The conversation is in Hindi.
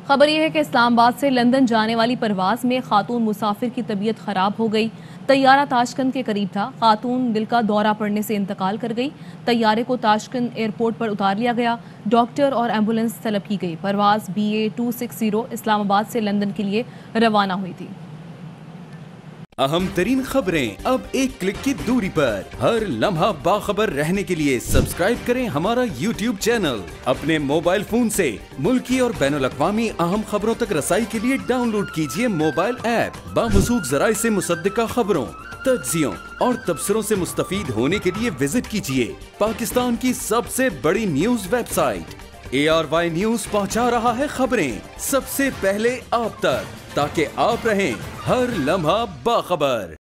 खबर यह है कि इस्लामाबाद से लंदन जाने वाली परवाज में खातून मुसाफिर की तबीयत खराब हो गई। तैयारा ताशकंद के करीब था। खातून दिल का दौरा पड़ने से इंतकाल कर गई। तैयारे को ताशकंद एयरपोर्ट पर उतार लिया गया। डॉक्टर और एम्बुलेंस तलब की गई। परवाज BA 260 इस्लामाबाद से लंदन के लिए रवाना हुई थी। अहम तरीन खबरें अब एक क्लिक की दूरी पर। हर लम्हा बाखबर रहने के लिए सब्सक्राइब करें हमारा YouTube चैनल। अपने मोबाइल फोन से मुल्की और बैनुल-अक़वामी अहम खबरों तक रसाई के लिए डाउनलोड कीजिए मोबाइल ऐप। बामसूख जराए से मुसद्दिका खबरों, तज्जियों और तबसरों से मुस्तफीद होने के लिए विजिट कीजिए पाकिस्तान की सबसे बड़ी न्यूज वेबसाइट। ARY न्यूज पहुंचा रहा है खबरें सबसे पहले आप तक, ताकि आप रहें हर लम्हा बाखबर।